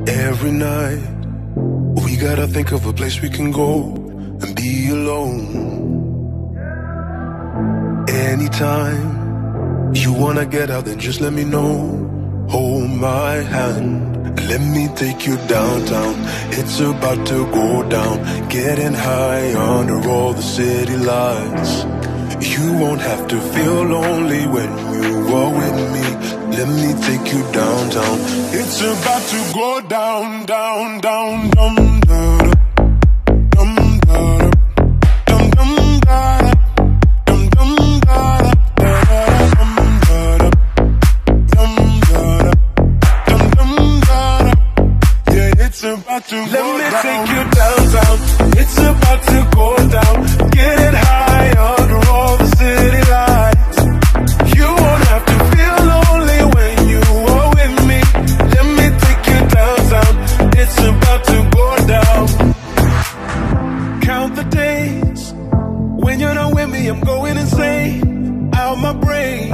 Every night we gotta think of a place we can go and be alone. Anytime you wanna get out, then just let me know. Hold my hand, let me take you downtown. It's about to go down, getting high under all the city lights. You won't have to feel lonely when you are with me. Let me take you downtown. It's about to go down, down, down, down, down, down, down, down, down, down. Let me take you downtown. It's about to go down, getting high under all the city lights. You won't have to feel lonely when you are with me. Let me take you downtown. It's about to go down. Count the days when you're not with me. I'm going insane, out my brain.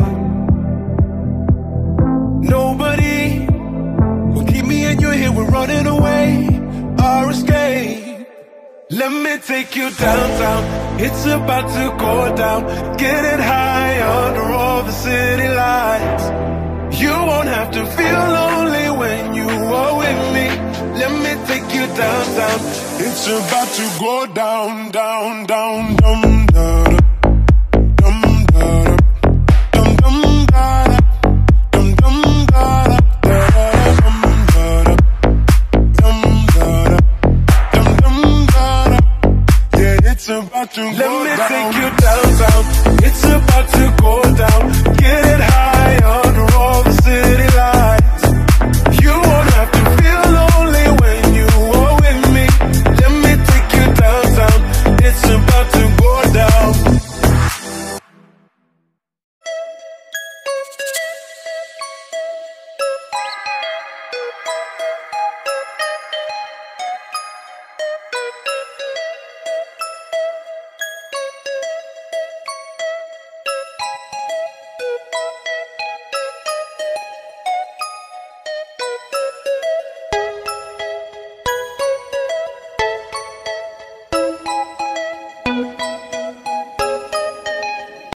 Nobody will keep me and you're here. We're running away. Our escape. Let me take you downtown. It's about to go down, getting high under all the city lights. You won't have to feel lonely when you are with me. Let me take you downtown. It's about to go down, down, down, down.